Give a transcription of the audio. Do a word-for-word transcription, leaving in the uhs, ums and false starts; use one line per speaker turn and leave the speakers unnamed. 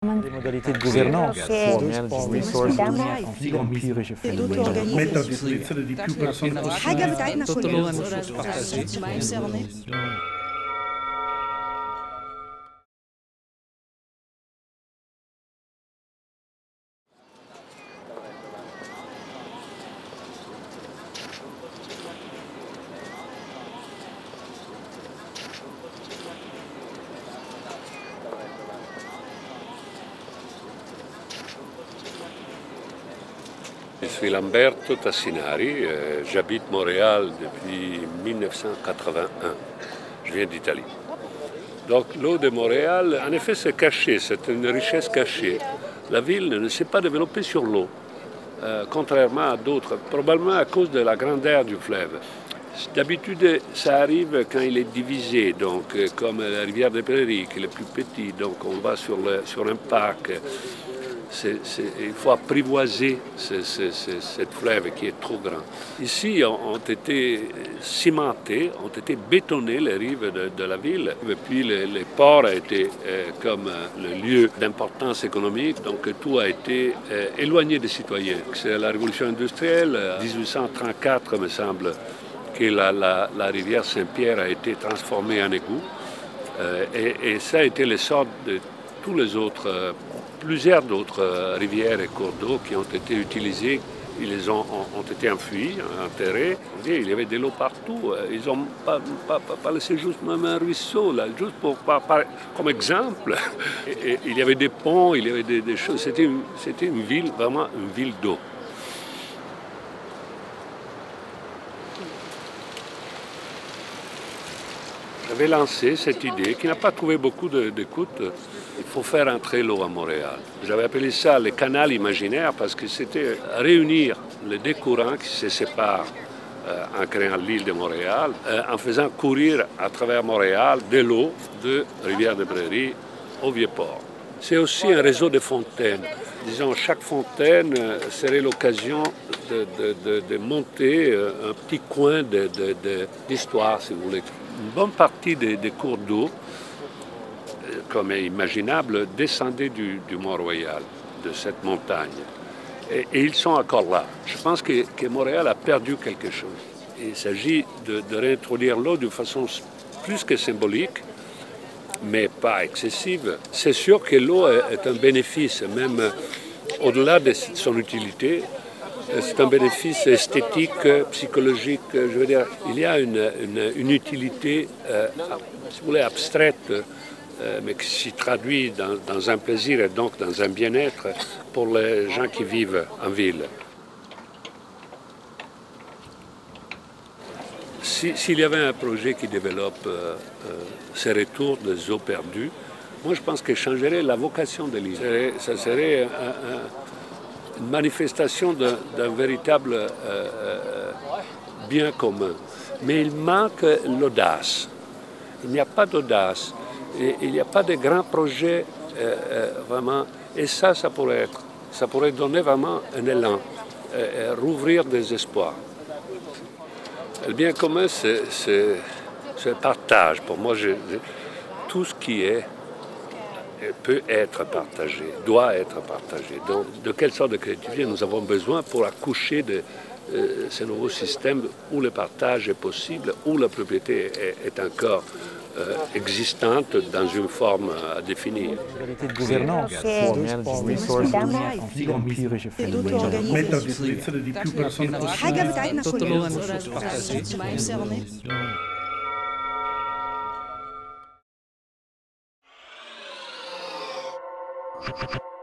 Des modalités de gouvernance pour manage resources في empirische fenomenen.
Mettere a disposizione di più persone
حاجة بتاعتنا كلنا.
Je suis Lamberto Tassinari, euh, j'habite Montréal depuis mille neuf cent quatre-vingt-un. Je viens d'Italie. Donc l'eau de Montréal, en effet, c'est caché, c'est une richesse cachée. La ville ne s'est pas développée sur l'eau, euh, contrairement à d'autres, probablement à cause de la grandeur du fleuve. D'habitude, ça arrive quand il est divisé, donc euh, comme la rivière des Prairies, qui est le plus petit, donc on va sur, le, sur un parc. C'est, c'est, il faut apprivoiser ce, ce, ce, cette fleuve qui est trop grand. Ici ont, ont été cimentées, ont été bétonnées les rives de, de la ville. Et puis les, les ports a été euh, comme euh, le lieu d'importance économique, donc tout a été euh, éloigné des citoyens. C'est la révolution industrielle, en dix-huit cent trente-quatre me semble, que la, la, la rivière Saint-Pierre a été transformée en égout. Euh, et, et ça a été l'essor de tous les autres euh, plusieurs d'autres rivières et cours d'eau qui ont été utilisés, ils ont, ont, ont été enfuis, enterrés. Il y avait de l'eau partout. Ils n'ont pas, pas, pas laissé juste même un ruisseau, là, juste pour, par, par, comme exemple. Et, et, il y avait des ponts, il y avait des, des choses. C'était une, c'était une ville, vraiment une ville d'eau. J'avais lancé cette idée qui n'a pas trouvé beaucoup d'écoute. Il faut faire entrer l'eau à Montréal. J'avais appelé ça le canal imaginaire parce que c'était réunir les deux courants qui se séparent euh, en créant l'île de Montréal, euh, en faisant courir à travers Montréal de l'eau de Rivière-des-Prairies au Vieux-Port. C'est aussi un réseau de fontaines. Disons, chaque fontaine serait l'occasion de, de, de, de monter un petit coin de, de, de, d'histoire, si vous voulez. Une bonne partie des, des cours d'eau, comme est imaginable, descendaient du, du Mont-Royal, de cette montagne. Et, et ils sont encore là. Je pense que, que Montréal a perdu quelque chose. Il s'agit de, de réintroduire l'eau d'une façon plus que symbolique, mais pas excessive. C'est sûr que l'eau est un bénéfice, même au-delà de son utilité. C'est un bénéfice esthétique, psychologique. Je veux dire, il y a une, une, une utilité, euh, si vous voulez, abstraite, euh, mais qui s'y traduit dans, dans un plaisir et donc dans un bien-être pour les gens qui vivent en ville. Si, s'il y avait un projet qui développe euh, euh, ces retours des eaux perdues, moi je pense qu'il changerait la vocation de l'île. Ça serait un, un, une manifestation d'un, d'un véritable euh, euh, bien commun. Mais il manque l'audace. Il n'y a pas d'audace. Et il n'y a pas de grands projets euh, euh, vraiment. Et ça, ça pourrait être. Ça pourrait donner vraiment un élan, euh, rouvrir des espoirs. Le bien commun, c'est, c'est, c'est le partage. Pour moi, je, tout ce qui est peut être partagé, doit être partagé. Donc, de quelle sorte de créativité nous avons besoin pour accoucher de euh, ce nouveau système où le partage est possible, où la propriété est, est encore euh, existante dans une forme à définir.
Modalités de gouvernance pour manage resources في empirische fenomenen.
mettere a disposizione di più persone
حاجة بتاعتنا كلنا.
Thank you.